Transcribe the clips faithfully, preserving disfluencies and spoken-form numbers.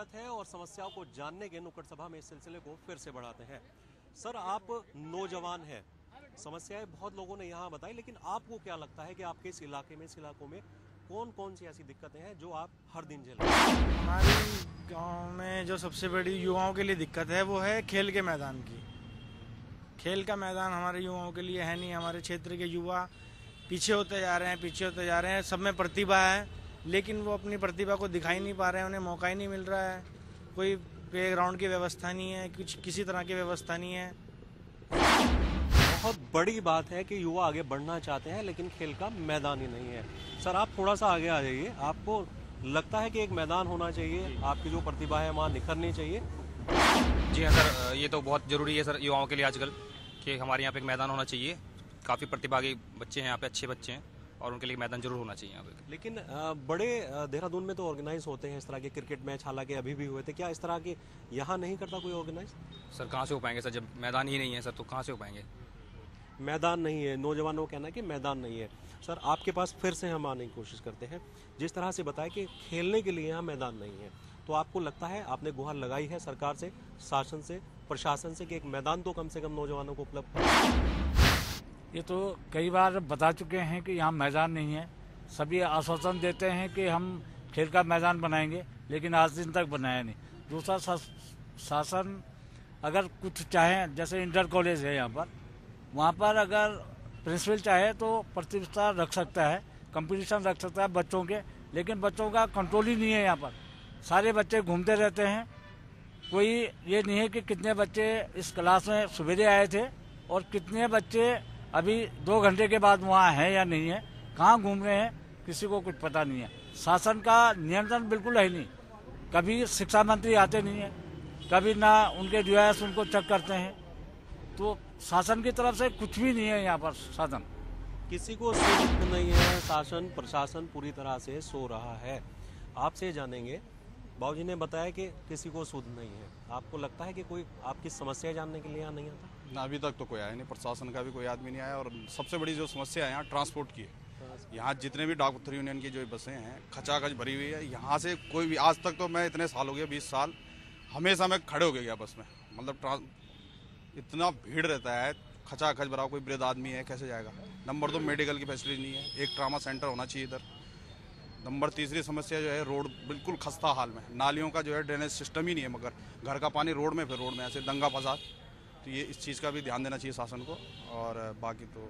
स्वागत है और समस्याओं को जानने के नुक्कड़ सभा में इस सिलसिले को फिर से बढ़ाते हैं। सर, आप नौजवान हैं, समस्याएं बहुत लोगों ने यहाँ बताई, लेकिन आपको क्या लगता है कि आपके इस इलाके में इस इलाकों में कौन कौन सी ऐसी दिक्कतें हैं जो आप हर दिन झेल रहे हैं? हमारे गांव में जो सबसे बड़ी युवाओं के लिए दिक्कत है वो है खेल के मैदान की। खेल का मैदान हमारे युवाओं के लिए है नहीं। हमारे क्षेत्र के युवा पीछे होते जा रहे हैं पीछे होते जा रहे हैं सब में प्रतिभा है, लेकिन वो अपनी प्रतिभा को दिखाई नहीं पा रहे हैं, उन्हें मौका ही नहीं मिल रहा है। कोई प्लेग्राउंड की व्यवस्था नहीं है, कुछ किसी तरह की व्यवस्था नहीं है। बहुत बड़ी बात है कि युवा आगे बढ़ना चाहते हैं लेकिन खेल का मैदान ही नहीं है। सर, आप थोड़ा सा आगे आ जाइए। आपको लगता है कि एक मैदान होना चाहिए, आपकी जो प्रतिभा है वहाँ निखरनी चाहिए? जी हाँ सर, ये तो बहुत ज़रूरी है सर युवाओं के लिए आजकल कि हमारे यहाँ पे एक मैदान होना चाहिए। काफ़ी प्रतिभागी बच्चे हैं यहाँ पे, अच्छे बच्चे हैं और उनके लिए मैदान जरूर होना चाहिए यहाँ पे। लेकिन बड़े देहरादून में तो ऑर्गेनाइज होते हैं इस तरह के क्रिकेट मैच, हालांकि अभी भी हुए थे। क्या इस तरह के यहाँ नहीं करता कोई ऑर्गेनाइज? सर कहाँ से हो पाएंगे सर, जब मैदान ही नहीं है सर तो कहाँ से हो पाएंगे? मैदान नहीं है, नौजवानों का कहना है कि मैदान नहीं है। सर, आपके पास फिर से हम आने की कोशिश करते हैं। जिस तरह से बताया कि खेलने के लिए यहाँ मैदान नहीं है, तो आपको लगता है, आपने गुहार लगाई है सरकार से, शासन से, प्रशासन से कि एक मैदान तो कम से कम नौजवानों को उपलब्ध कराएं? ये तो कई बार बता चुके हैं कि यहाँ मैदान नहीं है। सभी आश्वासन देते हैं कि हम खेल का मैदान बनाएंगे, लेकिन आज दिन तक बनाया नहीं। दूसरा, शासन अगर कुछ चाहे, जैसे इंटर कॉलेज है यहाँ पर, वहाँ पर अगर प्रिंसिपल चाहे तो प्रतियोगिता रख सकता है, कंपटीशन रख सकता है बच्चों के, लेकिन बच्चों का कंट्रोल ही नहीं है। यहाँ पर सारे बच्चे घूमते रहते हैं। कोई ये नहीं है कि कितने बच्चे इस क्लास में सवेरे आए थे और कितने बच्चे अभी दो घंटे के बाद वहाँ हैं या नहीं है, कहाँ घूम रहे हैं, किसी को कुछ पता नहीं है। शासन का नियंत्रण बिल्कुल है नहीं। कभी शिक्षा मंत्री आते नहीं है, कभी ना उनके डी आई एस उनको चेक करते हैं। तो शासन की तरफ से कुछ भी नहीं है यहाँ पर। शासन किसी को सुध नहीं है, शासन प्रशासन पूरी तरह से सो रहा है। आपसे जानेंगे, बाबूजी ने बताया कि किसी को सुध नहीं है। आपको लगता है कि कोई आपकी समस्या जानने के लिए यहाँ नहीं आता? ना, अभी तक तो कोई आया नहीं, प्रशासन का भी कोई आदमी नहीं आया। और सबसे बड़ी जो समस्या है यहाँ ट्रांसपोर्ट की है। यहाँ जितने भी डॉक्टर यूनियन की जो बसें हैं खचाखच भरी हुई है। यहाँ से कोई भी, आज तक तो मैं इतने साल हो गया, बीस साल, हमेशा मैं खड़े हो गया बस में। मतलब इतना भीड़ रहता है, खचाखच भरा, कोई वृद्ध आदमी है कैसे जाएगा। नंबर दो, मेडिकल की फैसिलिटी नहीं है, एक ट्रामा सेंटर होना चाहिए इधर। नंबर तीसरी समस्या जो है, रोड बिल्कुल खस्ता हाल में, नालियों का जो है ड्रेनेज सिस्टम ही नहीं है। मगर घर का पानी रोड में, फिर रोड में ऐसे दंगा फसाद। तो ये इस चीज़ का भी ध्यान देना चाहिए शासन को। और बाकी तो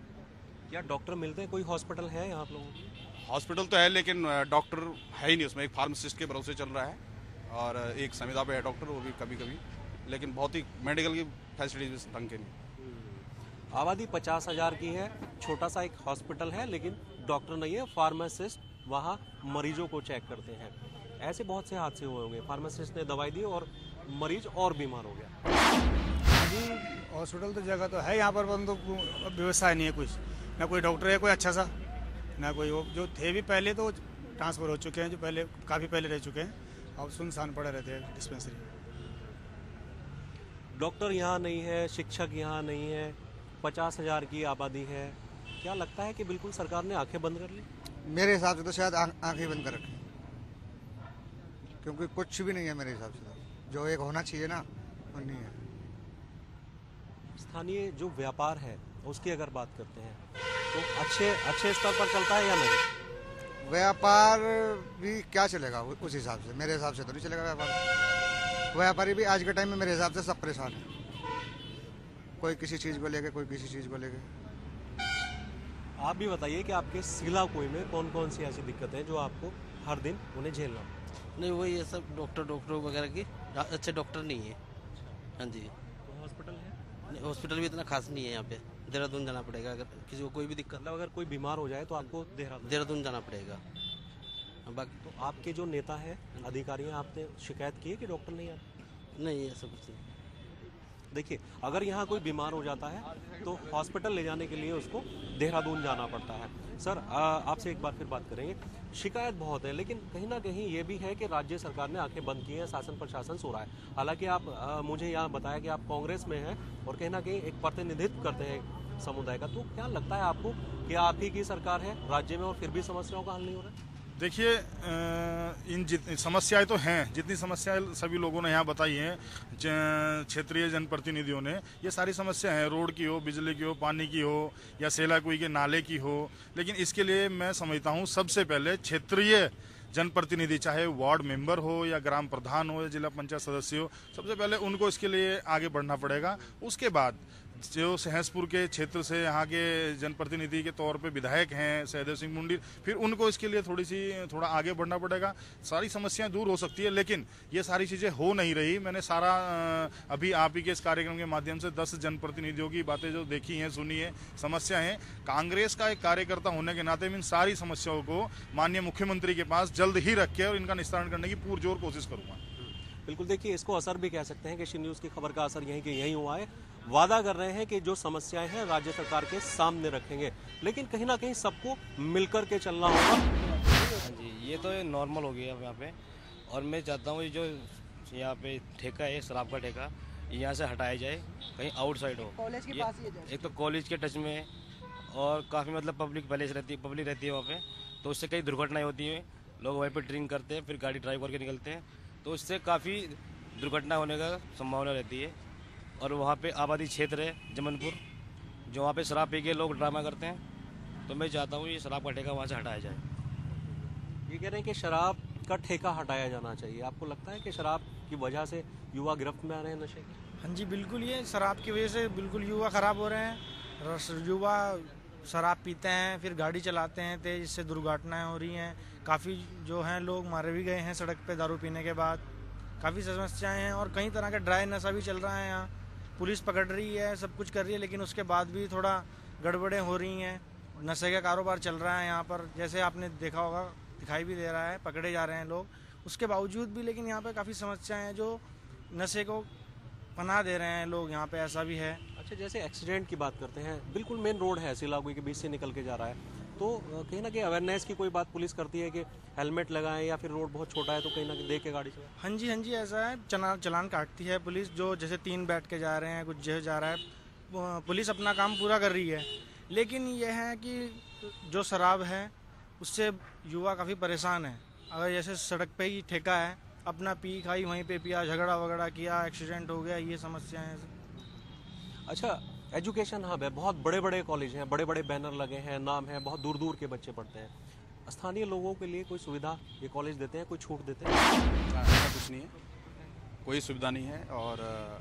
क्या डॉक्टर मिलते हैं? कोई हॉस्पिटल है यहाँ आप लोगों की? हॉस्पिटल तो है लेकिन डॉक्टर है ही नहीं उसमें। एक फार्मासिस्ट के भरोसे चल रहा है और एक संविदा पे है डॉक्टर, वो भी कभी कभी, लेकिन बहुत ही मेडिकल की फैसिलिटीज ढंग के नहीं। आबादी पचास हजार की है, छोटा सा एक हॉस्पिटल है, लेकिन डॉक्टर नहीं है। फार्मासिस्ट वहाँ मरीजों को चेक करते हैं। ऐसे बहुत से हादसे हुए होंगे, फार्मासिस्ट ने दवाई दी और मरीज और बीमार हो गया। जी, हॉस्पिटल तो जगह तो है यहाँ पर, परंतु व्यवस्था नहीं है कुछ। ना कोई डॉक्टर है कोई अच्छा सा, ना कोई। वो जो थे भी पहले तो ट्रांसफ़र हो चुके हैं, जो पहले काफ़ी पहले रह चुके हैं, अब सुनसान पड़े रहते हैं डिस्पेंसरी। डॉक्टर यहाँ नहीं है, शिक्षक यहाँ नहीं है, पचास हजार की आबादी है। क्या लगता है कि बिल्कुल सरकार ने आंखें बंद कर ली? मेरे हिसाब से तो शायद आंखें बंद कर रखी, क्योंकि कुछ भी नहीं है मेरे हिसाब से। तो जो एक होना चाहिए ना, वो नहीं है। स्थानीय जो व्यापार है उसकी अगर बात करते हैं तो अच्छे अच्छे स्तर पर चलता है या नहीं? व्यापार भी क्या चलेगा उस हिसाब से? मेरे हिसाब से तो नहीं चलेगा व्यापार। व्यापारी भी आज के टाइम में मेरे हिसाब से सब परेशान है, कोई किसी चीज़ को लेके, कोई किसी चीज़ को लेके। आप भी बताइए कि आपके सिला कोई में कौन कौन सी ऐसी दिक्कतें हैं जो आपको हर दिन उन्हें झेलना? नहीं, वही ये सब डॉक्टर डॉक्टर वगैरह की अच्छे डॉक्टर नहीं है। हाँ जी। तो हॉस्पिटल है? नहीं, हॉस्पिटल भी इतना खास नहीं है यहाँ पे। देहरादून जाना पड़ेगा अगर किसी को कोई भी दिक्कत। मतलब अगर कोई बीमार हो जाए तो आपको देहरादून देहरादून जाना पड़ेगा। बाकी तो आपके जो नेता है, अधिकारी हैं, आपने शिकायत की है कि डॉक्टर नहीं आते? नहीं, ऐसा कुछ नहीं। देखिए, अगर यहाँ कोई बीमार हो जाता है तो हॉस्पिटल ले जाने के लिए उसको देहरादून जाना पड़ता है। सर, आपसे एक बार फिर बात करेंगे। शिकायत बहुत है, लेकिन कहीं ना कहीं ये भी है कि राज्य सरकार ने आंखें बंद की हैं, शासन प्रशासन सो रहा है। हालांकि आप आ, मुझे यहाँ बताया कि आप कांग्रेस में हैं और कहीं ना कहीं एक प्रतिनिधित्व करते हैं समुदाय का। तो क्या लगता है आपको कि आप ही की सरकार है राज्य में और फिर भी समस्याओं का हल नहीं हो रहा है? देखिए अ, इन जितनी समस्याएं तो हैं, जितनी समस्याएं सभी लोगों ने यहाँ बताई हैं, ज- क्षेत्रीय जनप्रतिनिधियों ने, ये सारी समस्या हैं, रोड की हो, बिजली की हो, पानी की हो, या सेलाकुई के नाले की हो। लेकिन इसके लिए मैं समझता हूँ सबसे पहले क्षेत्रीय जनप्रतिनिधि, चाहे वार्ड मेंबर हो या ग्राम प्रधान हो या जिला पंचायत सदस्य हो, सबसे पहले उनको इसके लिए आगे बढ़ना पड़ेगा। उसके बाद जो सहसपुर के क्षेत्र से यहाँ के जनप्रतिनिधि के तौर पे विधायक हैं सहदेव सिंह मुंडी, फिर उनको इसके लिए थोड़ी सी थोड़ा आगे बढ़ना पड़ेगा। सारी समस्याएं दूर हो सकती है, लेकिन ये सारी चीज़ें हो नहीं रही। मैंने सारा अ, अभी आप ही के इस कार्यक्रम के माध्यम से दस जनप्रतिनिधियों की बातें जो देखी हैं, सुनी है, समस्या है, कांग्रेस का एक कार्यकर्ता होने के नाते मैं इन सारी समस्याओं को माननीय मुख्यमंत्री के पास जल्द ही रख के और इनका निस्तारण करने की पुरजोर कोशिश करूंगा। बिल्कुल, देखिए इसको असर भी कह सकते हैं कि शी न्यूज़ की खबर का असर यहीं के यहीं हुआ है। वादा कर रहे हैं कि जो समस्याएं हैं राज्य सरकार के सामने रखेंगे, लेकिन कहीं ना कहीं सबको मिलकर के चलना होगा। हाँ जी, ये तो नॉर्मल हो गया यहाँ पे। और मैं चाहता हूँ ये जो यहाँ पे ठेका है, शराब का ठेका, यहाँ से हटाया जाए, कहीं आउटसाइड हो। कॉलेज के ये- पास ही है जैसे। एक तो कॉलेज के टच में है और काफ़ी मतलब पब्लिक पैलेस रहती है, पब्लिक रहती है वहाँ पे, तो उससे कई दुर्घटनाएं होती हैं। लोग वहीं पे ड्रिंक करते हैं, फिर गाड़ी ड्राइव करके निकलते हैं, तो इससे काफ़ी दुर्घटना होने का संभावना रहती है। और वहाँ पे आबादी क्षेत्र है जमनपुर, जो वहाँ पे शराब पी के लोग ड्रामा करते हैं, तो मैं चाहता हूँ ये शराब का ठेका वहाँ से हटाया जाए। ये कह रहे हैं कि शराब का ठेका हटाया जाना चाहिए। आपको लगता है कि शराब की वजह से युवा गिरफ्त में आ रहे हैं नशे के? हाँ जी बिल्कुल, ये शराब की वजह से बिल्कुल युवा ख़राब हो रहे हैं। रस- युवा शराब पीते हैं, फिर गाड़ी चलाते हैं तेज, इससे दुर्घटनाएं हो रही हैं। काफ़ी जो हैं लोग मारे भी गए हैं सड़क पे दारू पीने के बाद। काफ़ी समस्याएं हैं और कई तरह का ड्राई नशा भी चल रहा है यहाँ। पुलिस पकड़ रही है, सब कुछ कर रही है, लेकिन उसके बाद भी थोड़ा गड़बड़ें हो रही हैं। नशे का कारोबार चल रहा है यहाँ पर, जैसे आपने देखा होगा, दिखाई भी दे रहा है, पकड़े जा रहे हैं लोग उसके बावजूद भी। लेकिन यहाँ पे काफ़ी समस्याएं हैं, जो नशे को पनाह दे रहे हैं लोग यहाँ पे, ऐसा भी है। अच्छा, जैसे एक्सीडेंट की बात करते हैं, बिल्कुल मेन रोड है, सिलागुई के बीच से निकल के जा रहा है, तो अ, कहीं ना कहीं अवेयरनेस की कोई बात पुलिस करती है कि हेलमेट लगाएं, या फिर रोड बहुत छोटा है तो कहीं ना कहीं देख के गाड़ी चलाएं? हाँ जी हाँ जी, ऐसा है, चना चलान काटती है पुलिस। जो जैसे तीन बैठ के जा रहे हैं, कुछ जो जा रहा है, वो पुलिस अपना काम पूरा कर रही है। लेकिन यह है कि जो शराब है उससे युवा काफ़ी परेशान है। अगर जैसे सड़क पे ही ठेका है, अपना पी खाई वहीं पे पिया, झगड़ा वगड़ा किया, एक्सीडेंट हो गया, ये समस्याएं हैं। अच्छा, एजुकेशन हब है, बहुत बड़े बड़े कॉलेज हैं, बड़े बड़े बैनर लगे हैं, नाम है, बहुत दूर दूर के बच्चे पढ़ते हैं। स्थानीय लोगों के लिए कोई सुविधा ये कॉलेज देते हैं, कोई छूट देते हैं? ऐसा कुछ नहीं है, कोई सुविधा नहीं है। और अ,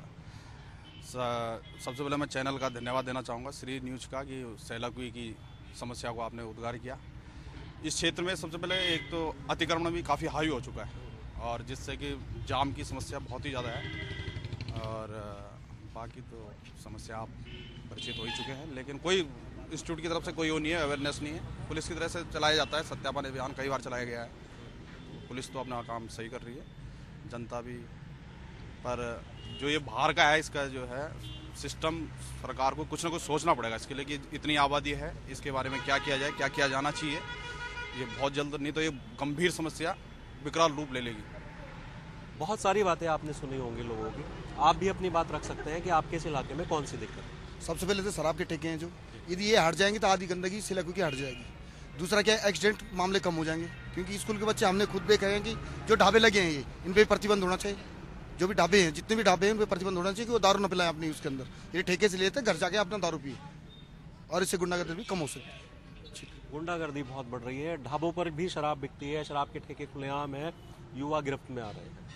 स- सबसे पहले मैं चैनल का धन्यवाद देना चाहूँगा, श्री न्यूज़ का, कि सैलाकुई की समस्या को आपने उद्गार किया। इस क्षेत्र में सबसे पहले एक तो अतिक्रमण भी काफ़ी हाई हो चुका है, और जिससे कि जाम की समस्या बहुत ही ज़्यादा है। और अ, बाकी तो समस्या आप परिचित हो ही चुके हैं, लेकिन कोई इंस्टीट्यूट की तरफ से कोई वो नहीं है, अवेयरनेस नहीं है। पुलिस की तरफ से चलाया जाता है, सत्यापन अभियान कई बार चलाया गया है, पुलिस तो अपना काम सही कर रही है, जनता भी। पर जो ये बाहर का है, इसका जो है सिस्टम, सरकार को कुछ ना कुछ सोचना पड़ेगा इसके लिए, कि इतनी आबादी है, इसके बारे में क्या किया जाए, क्या किया जाना चाहिए। ये बहुत जल्द, नहीं तो ये गंभीर समस्या विकराल रूप ले लेगी। बहुत सारी बातें आपने सुनी होंगी लोगों की, आप भी अपनी बात रख सकते हैं कि आपके इस इलाके में कौन सी दिक्कत है। सबसे पहले तो शराब के ठेके हैं, जो यदि ये हट जाएंगे तो आधी गंदगी सिलाकुई की हट जाएगी। दूसरा क्या है, एक्सीडेंट मामले कम हो जाएंगे, क्योंकि स्कूल के बच्चे हमने खुद देखे हैं कि जो ढाबे लगे हैं, ये इन पे प्रतिबंध होना चाहिए। जो भी ढाबे हैं, जितने भी ढाबे हैं, उन पे प्रतिबंध होना चाहिए कि वो दारू न पिलाएं अपनी उसके अंदर। ये ठेके से लेते हैं, घर जाके अपना दारू पिए, और इससे गुंडागर्दी भी कम हो सकती है। गुंडागर्दी बहुत बढ़ रही है, ढाबों पर भी शराब बिकती है, शराब के ठेके खुलेआम है, युवा गिरफ्त में आ रहे हैं।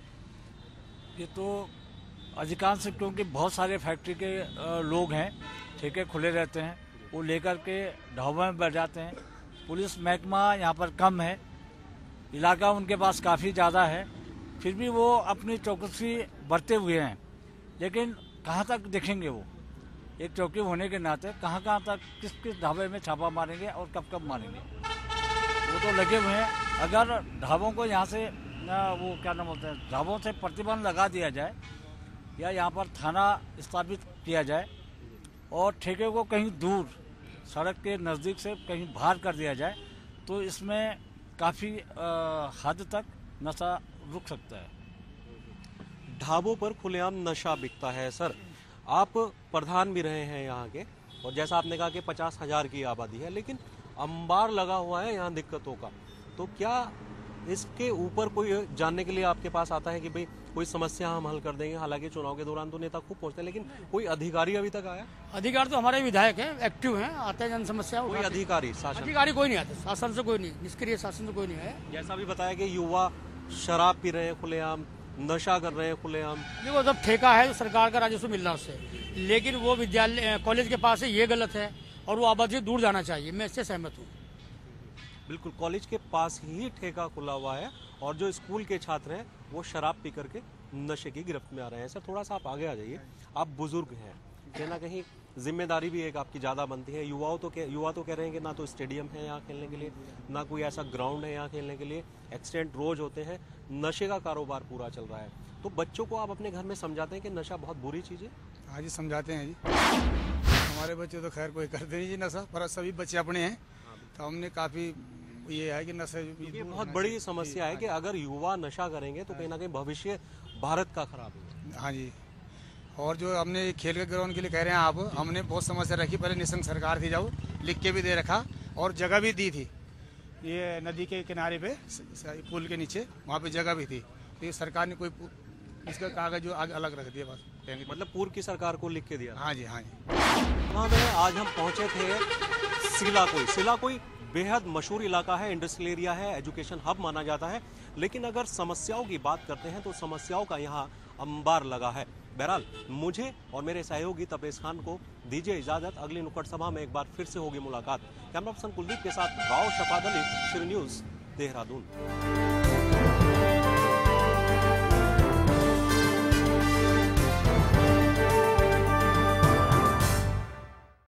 ये तो अधिकांश, क्योंकि बहुत सारे फैक्ट्री के अ, लोग हैं, ठेके खुले रहते हैं, वो लेकर के ढाबों में बैठ जाते हैं। पुलिस महकमा यहाँ पर कम है, इलाका उनके पास काफ़ी ज़्यादा है, फिर भी वो अपनी चौकसी बरते हुए हैं। लेकिन कहाँ तक देखेंगे वो, एक चौकी होने के नाते कहाँ कहाँ तक, किस किस ढाबे में छापा मारेंगे और कब कब मारेंगे, वो तो लगे हुए हैं। अगर ढाबों को यहाँ से ना, वो क्या नाम बोलते हैं, ढाबों से प्रतिबंध लगा दिया जाए, या यहाँ पर थाना स्थापित किया जाए, और ठेके को कहीं दूर सड़क के नज़दीक से कहीं बाहर कर दिया जाए, तो इसमें काफ़ी हद तक नशा रुक सकता है। ढाबों पर खुलेआम नशा बिकता है। सर, आप प्रधान भी रहे हैं यहाँ के, और जैसा आपने कहा कि पचास हजार की आबादी है, लेकिन अंबार लगा हुआ है यहाँ दिक्कतों का। तो क्या इसके ऊपर कोई जानने के लिए आपके पास आता है कि भाई कोई समस्या हम हल कर देंगे? हालांकि चुनाव के दौरान तो नेता खूब पहुंचते हैं, लेकिन कोई अधिकारी अभी तक आया? अधिकारी तो हमारे विधायक हैं, एक्टिव हैं, आते हैं जन समस्या। कोई अधिकारी शासन अधिकारी कोई नहीं आते, शासन से कोई नहीं, निष्क्रिय शासन से कोई नहीं है। जैसा भी बताया कि युवा शराब पी रहे हैं खुलेआम, नशा कर रहे हैं खुलेआम। देखो जब ठेका है तो सरकार का राजस्व मिल रहा है उससे, लेकिन वो विद्यालय कॉलेज के पास है, ये गलत है और वो आबादी से दूर जाना चाहिए। मैं इससे सहमत हूँ। बिल्कुल, कॉलेज के पास ही ठेका खुला हुआ है और जो स्कूल के छात्र हैं वो शराब पी करके नशे की गिरफ्त में आ रहे हैं। सर थोड़ा सा आप आगे आ जाइए, आप बुजुर्ग हैं, कहीं ना कहीं जिम्मेदारी भी एक आपकी ज़्यादा बनती है। युवाओं तो कह युवा तो कह रहे हैं कि ना तो स्टेडियम है यहाँ खेलने के लिए, ना कोई ऐसा ग्राउंड है यहाँ खेलने के लिए, एक्सीडेंट रोज होते हैं, नशे का कारोबार पूरा चल रहा है। तो बच्चों को आप अपने घर में समझाते हैं कि नशा बहुत बुरी चीज़ है? हाँ जी समझाते हैं जी। हमारे बच्चे तो खैर कोई करते नहीं जी नशा, पर सभी बच्चे अपने हैं, तो हमने काफ़ी ये है कि नशे ये बहुत बड़ी समस्या है कि अगर युवा नशा करेंगे तो कहीं ना कहीं भविष्य भारत का खराब होगा। हाँ जी, और जो हमने खेल के ग्राउंड के लिए कह रहे हैं आप, हमने बहुत समस्या रखी। पहले निशंक सरकार थी, जाओ लिख के भी दे रखा और जगह भी दी थी, ये नदी के किनारे पे पुल के नीचे वहाँ पे जगह भी थी। तो ये सरकार ने कोई इसका कागज जो आगे अलग रख दिया बस। मतलब पूर्व की सरकार को लिख के दिया? हाँ जी हाँ जी। वहाँ में आज हम पहुँचे थे सिलाकोई। सिलाकोई बेहद मशहूर इलाका है, इंडस्ट्रियल एरिया है, एजुकेशन हब माना जाता है, लेकिन अगर समस्याओं की बात करते हैं तो समस्याओं का यहाँ अंबार लगा है। बहरहाल मुझे और मेरे सहयोगी तपेश खान को दीजिए इजाजत, अगली नुक्कड़ सभा में एक बार फिर से होगी मुलाकात। कैमरा पर्सन कुलदीप के साथ गाँव शफादली, श्री न्यूज, देहरादून।